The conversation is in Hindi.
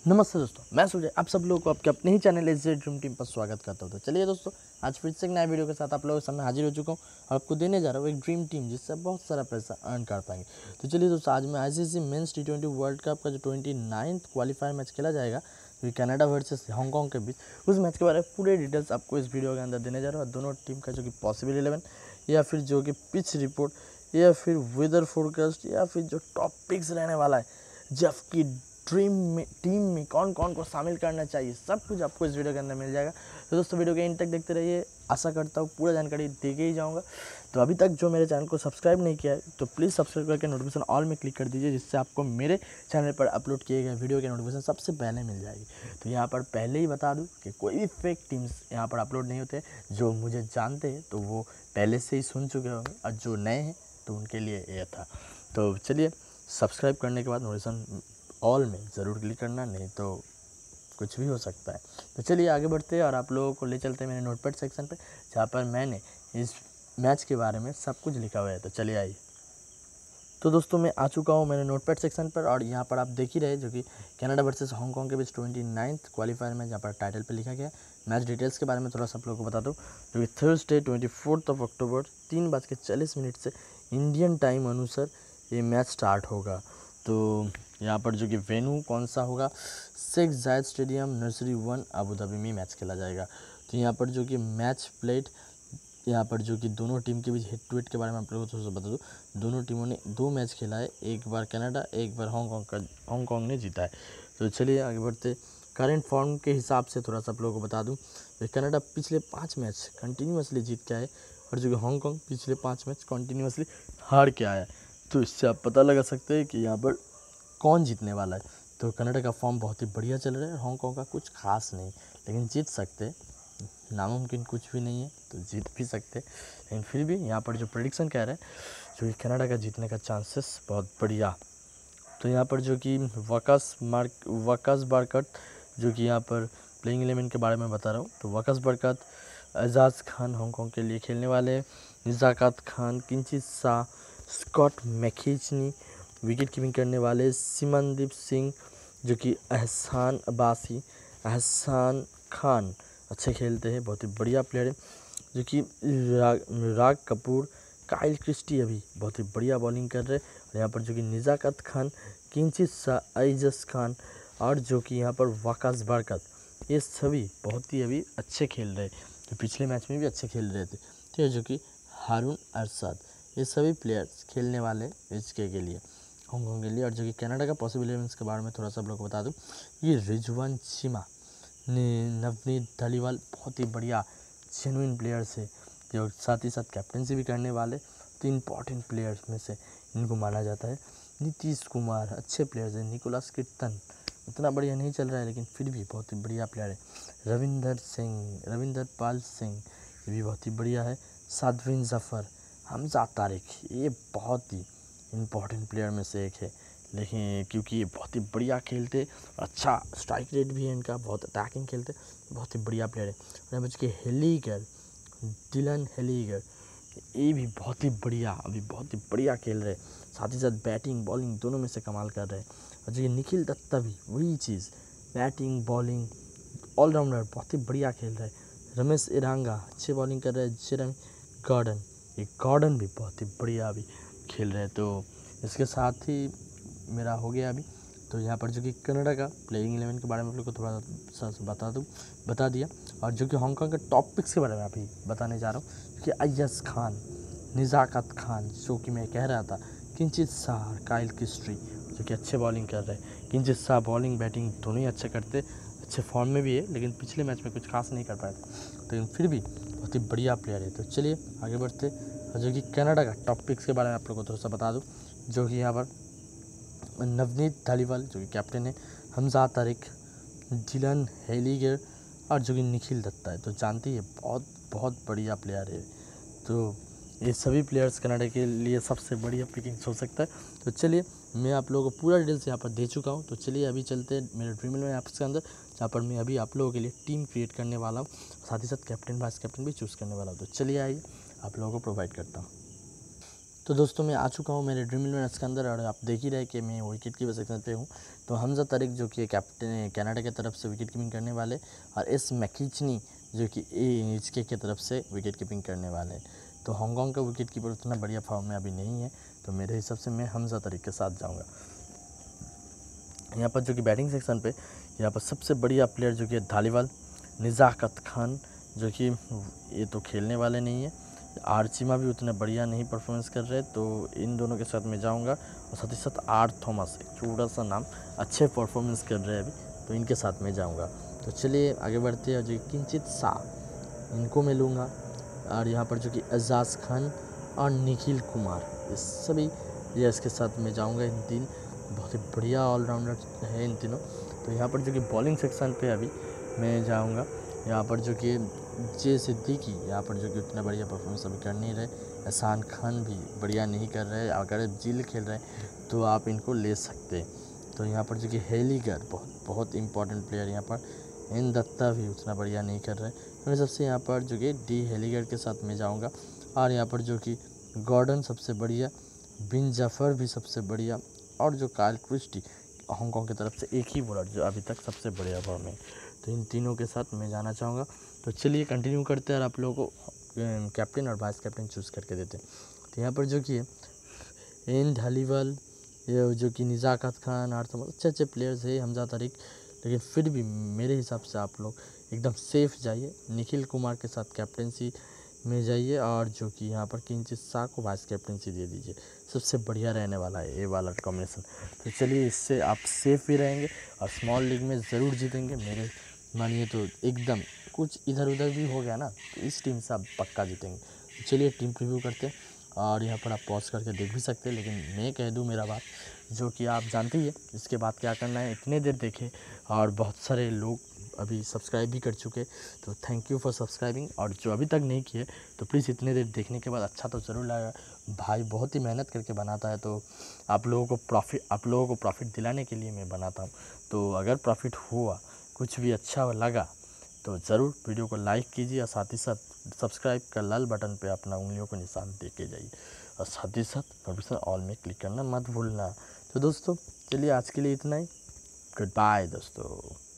नमस्ते दोस्तों, मैं सुजय आप सब लोगों को आपके अपने ही चैनल एसजे ड्रीम टीम पर स्वागत करता हूं। तो चलिए दोस्तों, आज फिर से एक नया वीडियो के साथ आप लोगों के सामने हाजिर हो चुका हूं और आपको देने जा रहा हूं एक ड्रीम टीम जिससे बहुत सारा पैसा अर्न कर पाएंगे। तो चलिए दोस्तों, आज मैं ICC men's T20 world cup का जो 29th क्वालिफायर मैच खेला जाएगा कनाडा वर्सेस हांगकॉन्ग के बीच, उस मैच के बारे में पूरे डिटेल्स आपको इस वीडियो के अंदर देने जा रहा हूँ। दोनों टीम का जो कि पॉसिबल 11 या फिर जो कि पिच रिपोर्ट या फिर वेदर फोरकास्ट या फिर जो टॉपिक्स रहने वाला है, जबकि टीम में कौन कौन को शामिल करना चाहिए, सब कुछ आपको इस वीडियो के अंदर मिल जाएगा। तो दोस्तों, वीडियो के एंड तक देखते रहिए, आशा करता हूँ पूरा जानकारी दे के ही जाऊँगा। तो अभी तक जो मेरे चैनल को सब्सक्राइब नहीं किया है तो प्लीज़ सब्सक्राइब करके नोटिफिकेशन ऑल में क्लिक कर दीजिए, जिससे आपको मेरे चैनल पर अपलोड किए गए वीडियो के नोटिफिकेशन सबसे पहले मिल जाएगी। तो यहाँ पर पहले ही बता दूँ कि कोई भी फेक टीम्स यहाँ पर अपलोड नहीं होते। जो मुझे जानते हैं तो वो पहले से ही सुन चुके होंगे, और जो नए हैं तो उनके लिए यह था। तो चलिए, सब्सक्राइब करने के बाद नोटिफिकेशन ऑल में ज़रूर क्लिक करना, नहीं तो कुछ भी हो सकता है। तो चलिए आगे बढ़ते हैं और आप लोगों को ले चलते हैं मेरे नोटपैड सेक्शन पे, जहाँ पर मैंने इस मैच के बारे में सब कुछ लिखा हुआ है। तो चलिए आइए। तो दोस्तों, मैं आ चुका हूँ मेरे नोटपैड सेक्शन पर, और यहाँ पर आप देख ही रहे जो कि कनाडा वर्सेस हांगकॉन्ग के बीच 29th क्वालिफायर में, जहाँ पर टाइटल पे लिखा गया है। मैच डिटेल्स के बारे में थोड़ा सा आप लोगों को बता दूँ, जो कि थर्सडे 24 अक्टूबर 3:40 से इंडियन टाइम अनुसार ये मैच स्टार्ट होगा। तो यहाँ पर जो कि वेन्यू कौन सा होगा, Sheikh Zayed stadium nursery 1 Abu Dhabi में मैच खेला जाएगा। तो यहाँ पर जो कि मैच प्लेट, यहाँ पर जो कि दोनों टीम के बीच हेड टू हेड के बारे में आप लोगों को थोड़ा सा बता दूँ। दोनों टीमों ने 2 मैच खेला है, एक बार कनाडा, एक बार हांगकॉन्ग ने जीता है। तो चलिए आगे बढ़ते। करंट फॉर्म के हिसाब से थोड़ा सा आप लोगों को बता दूँ, कनाडा पिछले 5 मैच कंटिन्यूसली जीत के आए, और जो कि हांगकॉन्ग पिछले 5 मैच कंटिन्यूसली हार के आया है। तो इससे आप पता लगा सकते हैं कि यहाँ पर कौन जीतने वाला है। तो कनाडा का फॉर्म बहुत ही बढ़िया चल रहा है, हांगकॉन्ग का कुछ खास नहीं, लेकिन जीत सकते, नामुमकिन कुछ भी नहीं है, तो जीत भी सकते। लेकिन फिर भी यहाँ पर जो प्रेडिक्शन कह रहा है, जो कि कनाडा का जीतने का चांसेस बहुत बढ़िया। तो यहाँ पर जो कि वकास बारकट, जो कि यहाँ पर प्लेइंग 11 के बारे में बता रहा हूँ। तो वकास बारकट, एजाज खान हांगकॉन्ग के लिए खेलने वाले, Nizakat Khan, Kinchit Shah, Scott McKechnie wicket keeping करने वाले, सिमनदीप सिंह, जो कि एहसान अब्बासी, एहसान खान अच्छे खेलते हैं, बहुत ही बढ़िया प्लेयर है। जो कि राग कपूर, काइल क्रिस्टी अभी बहुत ही बढ़िया बॉलिंग कर रहे हैं। और यहाँ पर जो कि निजाकत खान, किंचित शाह, एजाज खान, और जो कि यहाँ पर वकास बारकत, ये सभी बहुत ही अभी अच्छे खेल रहे हैं, जो पिछले मैच में भी अच्छे खेल रहे थे। ठीक है, जो कि हारून अरसाद, ये सभी प्लेयर्स खेलने वाले एचके के लिए, हांगकॉन्ग के लिए। और जो कि कनाडा का पॉसिबल 11 के बारे में थोड़ा सा आप लोग को बता दूँ, ये रिजवान चिमा, नवनीत धलीवाल बहुत ही बढ़िया जेन्युइन प्लेयर्स है, जो साथ ही साथ कैप्टनसी भी करने वाले, तो इम्पॉर्टेंट प्लेयर्स में से इनको माना जाता है। नीतीश कुमार अच्छे प्लेयर्स हैं, निकोलस कीर्तन उतना बढ़िया नहीं चल रहा है, लेकिन फिर भी बहुत ही बढ़िया प्लेयर है। रविंदर पाल सिंह, ये भी बहुत ही बढ़िया है। सादविन जफ़र, हमजा तारिक, ये बहुत ही इम्पॉर्टेंट प्लेयर में से एक है, लेकिन क्योंकि ये बहुत ही बढ़िया खेलते, अच्छा स्ट्राइक रेट भी है इनका, बहुत अटैकिंग खेलते, बहुत ही बढ़िया प्लेयर है। और यहाँ पर हेलीगर, डिलन हेलीगर, ये भी बहुत ही बढ़िया, अभी बहुत ही बढ़िया खेल रहे, साथ ही साथ बैटिंग बॉलिंग दोनों में से कमाल कर रहे हैं। और जो ये निखिल दत्ता भी वही चीज़, बैटिंग बॉलिंग ऑलराउंडर बहुत ही बढ़िया खेल रहे हैं। रमेश इरांगा अच्छी बॉलिंग कर रहे हैं। जेरेमी गॉर्डन, ये गॉर्डन भी बहुत ही बढ़िया अभी खेल रहे हैं। तो इसके साथ ही मेरा हो गया अभी। तो यहाँ पर जो कि कनाडा का प्लेइंग 11 के बारे में आप लोग को थोड़ा सा बता दिया। और जो कि हांगकॉन्ग के टॉप पिक्स के बारे में अभी बताने जा रहा हूँ कि अय्यज खान, निजाकत खान, जो कि मैं कह रहा था, किंचित शाह, काइल क्रिस्टी, जो कि अच्छे बॉलिंग कर रहे हैं। किंचित शाह बॉलिंग बैटिंग दोनों ही अच्छे करते, अच्छे फॉर्म में भी है, लेकिन पिछले मैच में कुछ खास नहीं कर पाए थे, लेकिन फिर भी बहुत ही बढ़िया प्लेयर है। तो चलिए आगे बढ़ते। और जो कि कनाडा का टॉप पिक्स के बारे में आप लोग को थोड़ा सा बता दूँ, जो कि यहाँ पर नवनीत धालीवाल जो कि कैप्टन है, हमजा तारिक, डिलन हेलीगर, और जो कि निखिल दत्ता है, तो जानते ही है बहुत बहुत बढ़िया प्लेयर है। तो ये सभी प्लेयर्स कनाडा के लिए सबसे बढ़िया पिकिंग्स हो सकता है। तो चलिए, मैं आप लोगों को पूरा डिटेल्स यहाँ पर दे चुका हूँ। तो चलिए अभी चलते हैं मेरे ड्रीम 11 ऐप्स के अंदर, जहाँ पर मैं अभी आप लोगों के लिए टीम क्रिएट करने वाला हूँ, साथ ही साथ कैप्टन वाइस कैप्टन भी चूज़ करने वाला हूँ। तो चलिए आइए, आप लोगों को प्रोवाइड करता हूँ। तो दोस्तों मैं आ चुका हूँ मेरे ड्रीम 11 के अंदर और आप देख ही रहे कि मैं विकेट कीपर सेक्शन पे हूँ। तो हमजा तारिक जो कि कैप्टन कनाडा की तरफ से विकेट कीपिंग करने वाले और एस मैकिचनी जो कि एचके की तरफ से विकेट कीपिंग करने वाले। तो हांगकांग का विकेट कीपर उतना बढ़िया फॉर्म में अभी नहीं है, तो मेरे हिसाब से मैं हमजा तारिक के साथ जाऊँगा। यहाँ पर जो कि बैटिंग सेक्शन पे यहाँ पर सबसे बढ़िया प्लेयर जो कि धालीवाल निज़ाकत खान, जो कि ये तो खेलने वाले नहीं है। आर्चिमा भी उतना बढ़िया नहीं परफॉर्मेंस कर रहे, तो इन दोनों के साथ मैं जाऊंगा। और साथ ही साथ आर थॉमस, एक छोटा सा नाम, अच्छे परफॉर्मेंस कर रहे हैं अभी, तो इनके साथ मैं जाऊंगा। तो चलिए आगे बढ़ते हैं। जो किंचित शाह, इनको मैं लूँगा। और यहाँ पर जो कि एजाज खान और निखिल कुमार, ये सभी प्लेयर्स के साथ मैं जाऊँगा। इन तीन बहुत ही बढ़िया ऑलराउंडर है इन तीनों। तो यहाँ पर जो कि बॉलिंग सेक्शन पे अभी मैं जाऊँगा। यहाँ पर जो कि जे सिद्दीकी, यहाँ पर जो कि उतना बढ़िया परफॉर्मेंस अभी कर नहीं रहे। एहसान खान भी बढ़िया नहीं कर रहे। अगर जिल खेल रहे हैं तो आप इनको ले सकते हैं। तो यहाँ पर जो कि हेलीगर बहुत इंपॉर्टेंट प्लेयर यहाँ पर। इन दत्ता भी उतना बढ़िया नहीं कर रहे। मेरे सबसे यहाँ पर जो कि डी हेलीगर के साथ मैं जाऊँगा। और यहाँ पर जो कि गॉर्डन सबसे बढ़िया, बिन जफ़र भी सबसे बढ़िया, और जो काइल क्रिस्टी हांगकांग की तरफ से एक ही बॉलर जो अभी तक सबसे बढ़िया फॉर्म है। तो इन तीनों के साथ मैं जाना चाहूँगा। तो चलिए कंटिन्यू करते हैं और आप लोगों को कैप्टन और वाइस कैप्टन चूज़ करके देते हैं। तो यहाँ पर जो कि एन धालीवाल, ये जो कि निज़ाकत खान और अच्छे प्लेयर्स है, हमजा तारिक, लेकिन फिर भी मेरे हिसाब से आप लोग एकदम सेफ जाइए। निखिल कुमार के साथ कैप्टनसी में जाइए और जो कि यहाँ पर किंचित शाह को वाइस कैप्टनसी दे दीजिए। सबसे बढ़िया रहने वाला है ये वाला कॉम्बिनेशन। तो चलिए इससे आप सेफ भी रहेंगे और स्मॉल लीग में ज़रूर जीतेंगे। मेरे मानिए तो एकदम कुछ इधर उधर भी हो गया ना, तो इस टीम से आप पक्का जीतेंगे। तो चलिए टीम प्रीव्यू करते हैं और यहाँ पर आप पॉज करके देख भी सकते हैं, लेकिन मैं कह दूँ मेरा बात, जो कि आप जानते ही है इसके बाद क्या करना है। इतने देर देखे और बहुत सारे लोग अभी सब्सक्राइब भी कर चुके, तो थैंक यू फॉर सब्सक्राइबिंग। और जो अभी तक नहीं किए तो प्लीज़ इतने देर देखने के बाद अच्छा तो ज़रूर लगा। भाई बहुत ही मेहनत करके बनाता है, तो आप लोगों को प्रॉफिट दिलाने के लिए मैं बनाता हूँ। तो अगर प्रॉफिट हुआ, कुछ भी अच्छा लगा, तो ज़रूर वीडियो को लाइक कीजिए और साथ ही साथ सब्सक्राइब का लाल बटन पे अपना उंगलियों को निशान दे के जाइए और साथ ही साथ नोटिफिकेशन ऑल में क्लिक करना मत भूलना। तो दोस्तों चलिए आज के लिए इतना ही। गुड बाय दोस्तों।